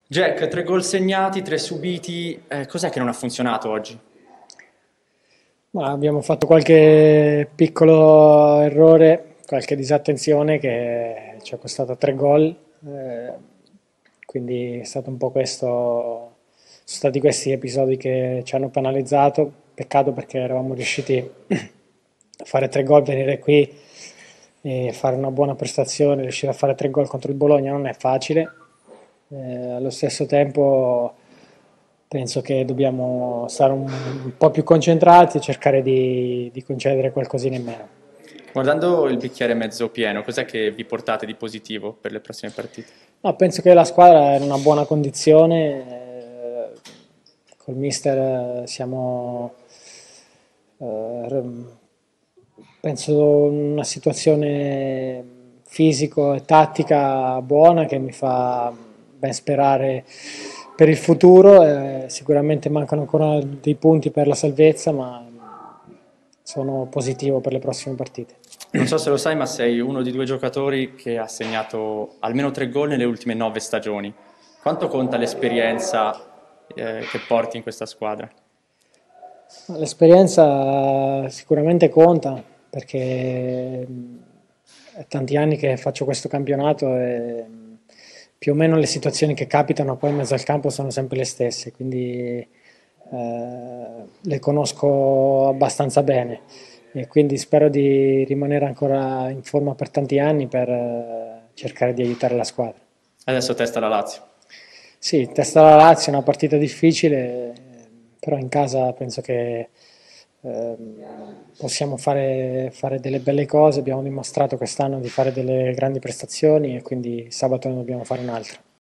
Jack, 3 gol segnati, 3 subiti, cos'è che non ha funzionato oggi? Ma abbiamo fatto qualche piccolo errore, qualche disattenzione che ci ha costato 3 gol, quindi è stato un po' questo, sono stati questi episodi che ci hanno penalizzato. Peccato perché eravamo riusciti a fare 3 gol, venire qui e fare una buona prestazione, riuscire a fare 3 gol contro il Bologna non è facile. Allo stesso tempo penso che dobbiamo stare un po' più concentrati e cercare di concedere qualcosina in meno. Guardando il bicchiere mezzo pieno, cos'è che vi portate di positivo per le prossime partite? No, penso che la squadra è in una buona condizione, col mister siamo, eh, penso, in una situazione fisico e tattica buona che mi fa ben sperare per il futuro. Sicuramente mancano ancora dei punti per la salvezza, ma sono positivo per le prossime partite. Non so se lo sai, ma sei uno di 2 giocatori che ha segnato almeno 3 gol nelle ultime 9 stagioni. Quanto conta l'esperienza, che porti in questa squadra? L'esperienza sicuramente conta perché è tanti anni che faccio questo campionato e più o meno le situazioni che capitano poi in mezzo al campo sono sempre le stesse, quindi le conosco abbastanza bene e quindi spero di rimanere ancora in forma per tanti anni per cercare di aiutare la squadra. Adesso testa la Lazio. Sì, testa la Lazio è una partita difficile, però in casa penso che possiamo fare delle belle cose. Abbiamo dimostrato quest'anno di fare delle grandi prestazioni e quindi sabato ne dobbiamo fare un'altra.